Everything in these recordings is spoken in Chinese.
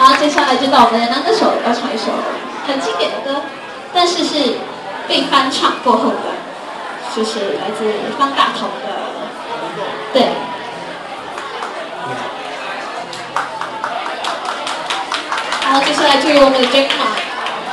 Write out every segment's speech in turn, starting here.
好，接下来就到我们的男歌手要唱一首很经典的歌，但是是被翻唱过后的，就是来自方大同的，对。好，接下来就由我们的 Jengmun。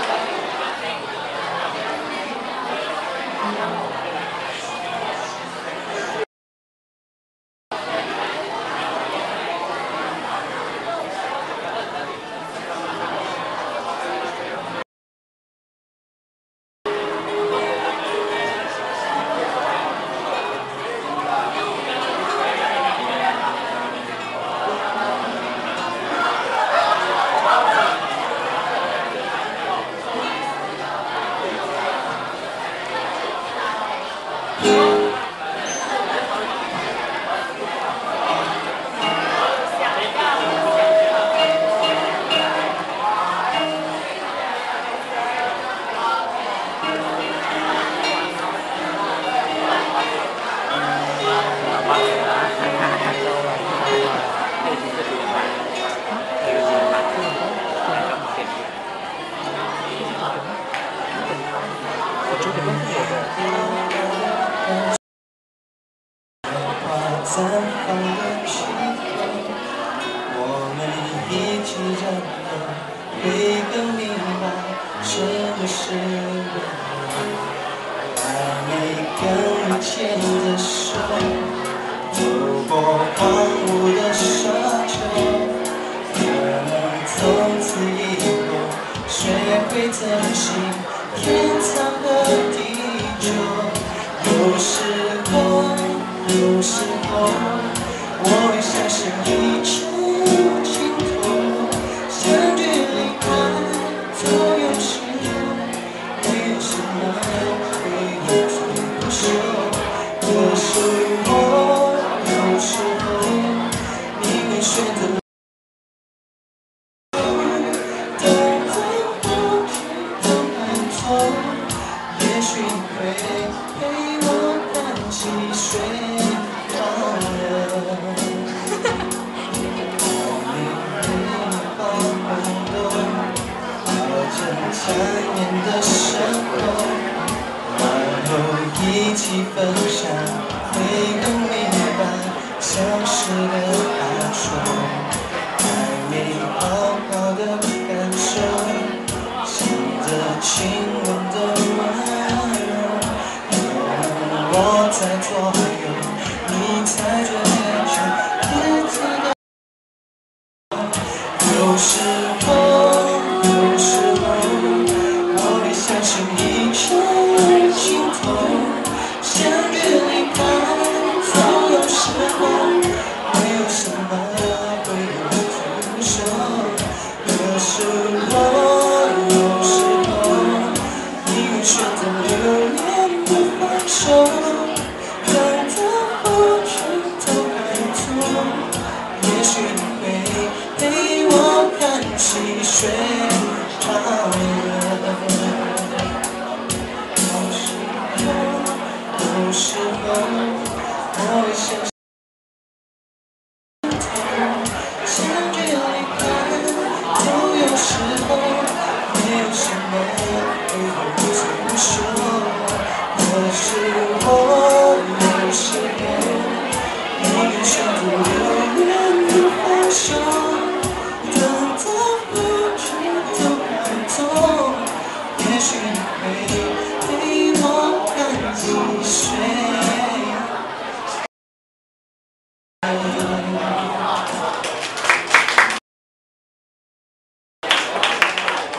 绽放的气氛，我们一起认真，会更明白什么是温柔。还没跟你牵着手，走过荒芜的沙丘，可能从此以后学会珍惜天长和地久。有时候。 有时候，我会相信一切有尽头，相聚离开总有时候，没有什么会永垂不朽。可是我有时候宁愿选择。 缠绵的生活，然后一起分享，会更明白相识的感受，还没好好的感受，想着亲吻的温柔，可能我在左右，你在最久，日子的，有时候。 相信一切有尽头，相约离开总有时候，没有什么会永不朽。可是我有时候宁愿选择留恋不放手，等到过去都还走，也许你会陪我看细水长流。 有时候，我会相信相聚离开，都有时候，没有什么会永不朽。可是我有时候宁愿选择留恋不放手，等到过去都还走，也许你会陪我看细水。